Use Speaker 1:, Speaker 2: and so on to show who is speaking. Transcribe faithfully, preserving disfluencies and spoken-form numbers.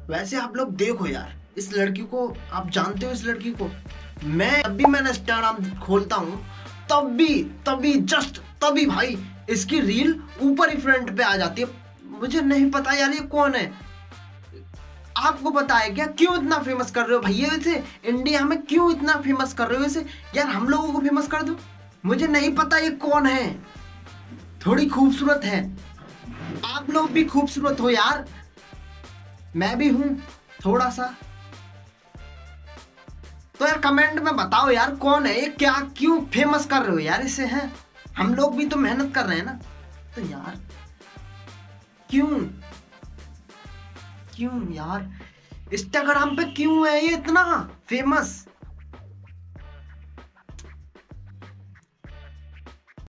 Speaker 1: वैसे आप लोग देखो यार, इस लड़की को आप जानते हो? इस लड़की को मैं जब भी मैंने इंस्टाग्राम खोलता हूँ तब भी तभी जस्ट तभी भाई इसकी रील ऊपर ही फ्रंट पे आ जाती है। मुझे नहीं पता यार ये कौन है। आपको पता है क्या क्यों इतना फेमस कर रहे हो भैया इसे? इंडिया में क्यों इतना फेमस कर रहे हो इसे? यार हम लोगों को फेमस कर दो। मुझे नहीं पता ये कौन है। थोड़ी खूबसूरत है, आप लोग भी खूबसूरत हो यार, मैं भी हूं थोड़ा सा। तो यार कमेंट में बताओ यार कौन है ये, क्या क्यों फेमस कर रहे हो यार इसे? हैं हम लोग भी तो मेहनत कर रहे हैं ना। तो यार क्यों क्यों यार इंस्टाग्राम पे क्यों है ये इतना फेमस?